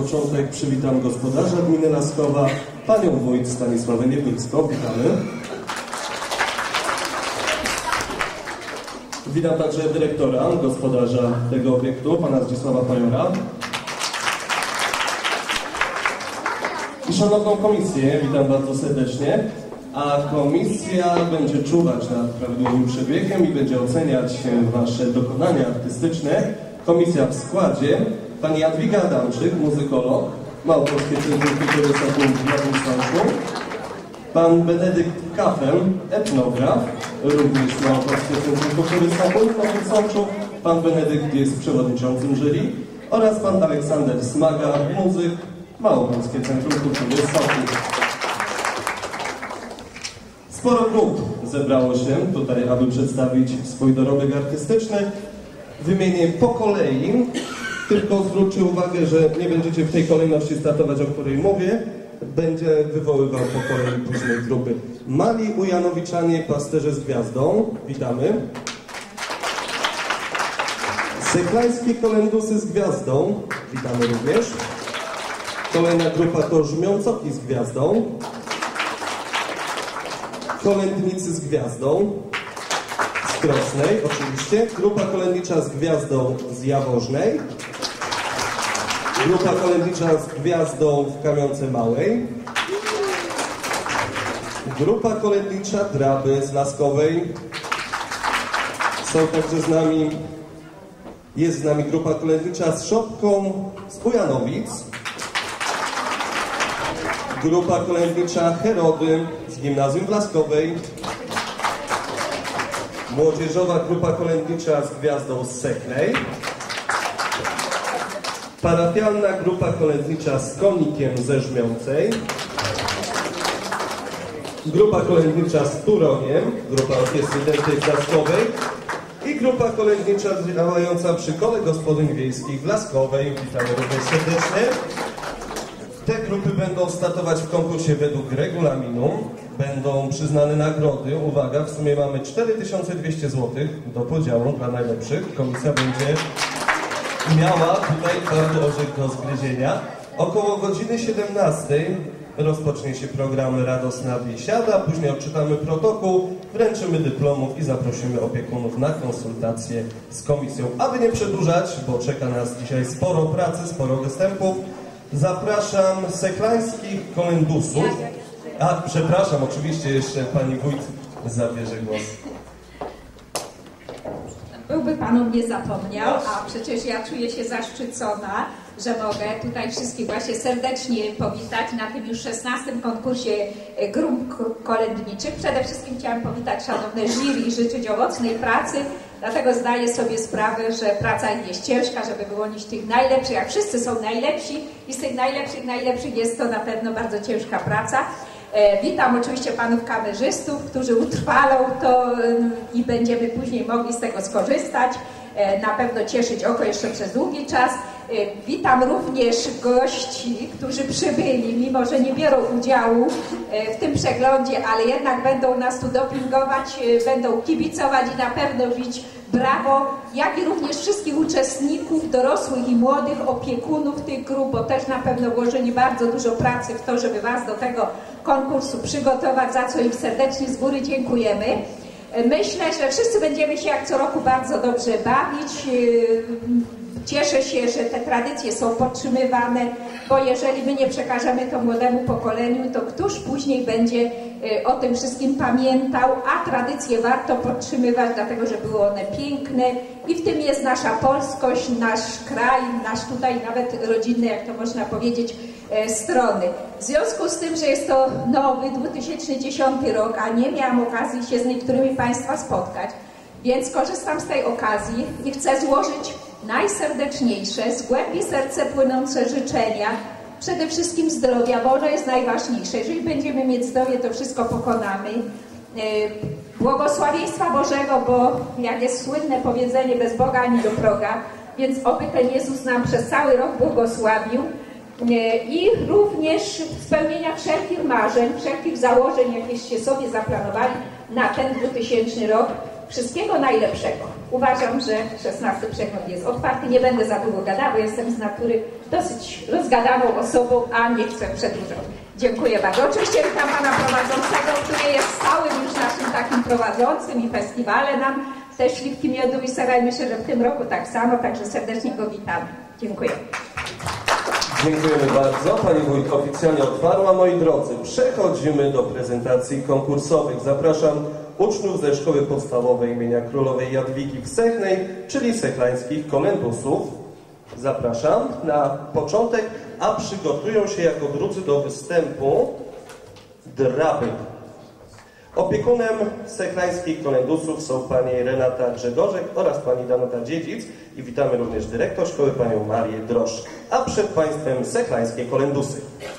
początek przywitam gospodarza gminy Laskowa, panią wójt Stanisławę Niewielską. Witamy. Witam także dyrektora, gospodarza tego obiektu, pana Zdzisława Pajora. I szanowną komisję, witam bardzo serdecznie. A komisja będzie czuwać nad prawidłowym przebiegiem i będzie oceniać wasze dokonania artystyczne. Komisja w składzie pani Jadwiga Adamczyk, muzykolog, Małopolskie Centrum Kultury Sokół w Nowym Sączu, pan Benedykt Kafel, etnograf, również Małopolskie Centrum Kultury Sokół w Nowym Sączu, pan Benedykt jest przewodniczącym jury oraz pan Aleksander Smaga, muzyk, Małopolskie Centrum Kultury Sokół. Sporo grup zebrało się tutaj, aby przedstawić swój dorobek artystyczny. Wymienię po kolei, tylko zwróćcie uwagę, że nie będziecie w tej kolejności startować, o której mówię. Będzie wywoływał po kolei później grupy. Mali Ujanowiczanie, pasterze z gwiazdą. Witamy. Seklańskie kolendusy z gwiazdą. Witamy również. Kolejna grupa to Żmiącoki z gwiazdą. Kolędnicy z gwiazdą. Z Krosnej oczywiście. Grupa kolędnicza z gwiazdą z Jaworznej. Grupa kolędnicza z gwiazdą w Kamionce Małej. Grupa kolędnicza Draby z Laskowej. Są także z nami, jest z nami grupa kolędnicza z Szopką z Ujanowic. Grupa kolędnicza Herody z Gimnazjum w Laskowej. Młodzieżowa grupa kolędnicza z gwiazdą z Seknej. Parafialna grupa kolędnicza z Konikiem ze Żmiącej. Grupa kolędnicza z Turoniem, grupa orkiestry dętej z Laskowej. I grupa kolędnicza działająca przy Kole Gospodyń Wiejskich w Laskowej. Witamy również serdecznie. Te grupy będą startować w konkursie według regulaminu. Będą przyznane nagrody. Uwaga, w sumie mamy 4200 zł do podziału dla najlepszych. Komisja będzie miała tutaj twardy orzech do zgryzienia. Około godziny 17 rozpocznie się program Radosna Biesiada. Później odczytamy protokół, wręczymy dyplomów i zaprosimy opiekunów na konsultacje z komisją. Aby nie przedłużać, bo czeka nas dzisiaj sporo pracy, sporo występów, zapraszam seklańskich kolendusów. A, przepraszam, oczywiście jeszcze pani wójt zabierze głos. Byłby pan o mnie zapomniał, a przecież ja czuję się zaszczycona, że mogę tutaj wszystkich właśnie serdecznie powitać na tym już 16. konkursie grup kolędniczych. Przede wszystkim chciałam powitać szanowne jury i życzyć owocnej pracy, dlatego zdaję sobie sprawę, że praca jest ciężka, żeby wyłonić tych najlepszych. Jak wszyscy są najlepsi i z tych najlepszych jest to na pewno bardzo ciężka praca. Witam oczywiście panów kamerzystów, którzy utrwalą to i będziemy później mogli z tego skorzystać. Na pewno cieszyć oko jeszcze przez długi czas. Witam również gości, którzy przybyli, mimo że nie biorą udziału w tym przeglądzie, ale jednak będą nas tu dopingować, będą kibicować i na pewno bić brawo, jak i również wszystkich uczestników, dorosłych i młodych, opiekunów tych grup, bo też na pewno włożyli bardzo dużo pracy w to, żeby was do tego konkursu przygotować, za co im serdecznie z góry dziękujemy. Myślę, że wszyscy będziemy się jak co roku bardzo dobrze bawić. Cieszę się, że te tradycje są podtrzymywane, bo jeżeli my nie przekażemy to młodemu pokoleniu, to któż później będzie o tym wszystkim pamiętał, a tradycje warto podtrzymywać, dlatego że były one piękne i w tym jest nasza polskość, nasz kraj, nasz tutaj nawet rodzinny, jak to można powiedzieć, strony. W związku z tym, że jest to nowy 2010 rok, a nie miałam okazji się z niektórymi państwa spotkać, więc korzystam z tej okazji i chcę złożyć najserdeczniejsze, z głębi serca płynące życzenia, przede wszystkim zdrowia, bo ono jest najważniejsze. Jeżeli będziemy mieć zdrowie, to wszystko pokonamy. Błogosławieństwa Bożego, bo jak jest słynne powiedzenie, bez Boga ani do proga, więc oby ten Jezus nam przez cały rok błogosławił. I również spełnienia wszelkich marzeń, wszelkich założeń, jakieście sobie zaplanowali na ten 2000 rok. Wszystkiego najlepszego. Uważam, że 16 przegląd jest otwarty. Nie będę za długo gadała, bo jestem z natury dosyć rozgadaną osobą, a nie chcę przedłużać. Dziękuję bardzo. Oczywiście witam pana prowadzącego, który jest stałym już naszym takim prowadzącym i festiwale nam te śliwki miodu i sera i myślę, że w tym roku tak samo, także serdecznie go witamy. Dziękuję. Dziękujemy bardzo. Pani wójt oficjalnie otwarła. Moi drodzy, przechodzimy do prezentacji konkursowych. Zapraszam uczniów ze Szkoły Podstawowej imienia Królowej Jadwigi w Sechnej, czyli sechlańskich kolendusów. Zapraszam na początek, a przygotują się jako drudzy do występu draby. Opiekunem sechlańskich kolendusów są pani Renata Grzegorzek oraz pani Danuta Dziedzic i witamy również dyrektor szkoły panią Marię Droszcz. A przed państwem sechlańskie kolendusy.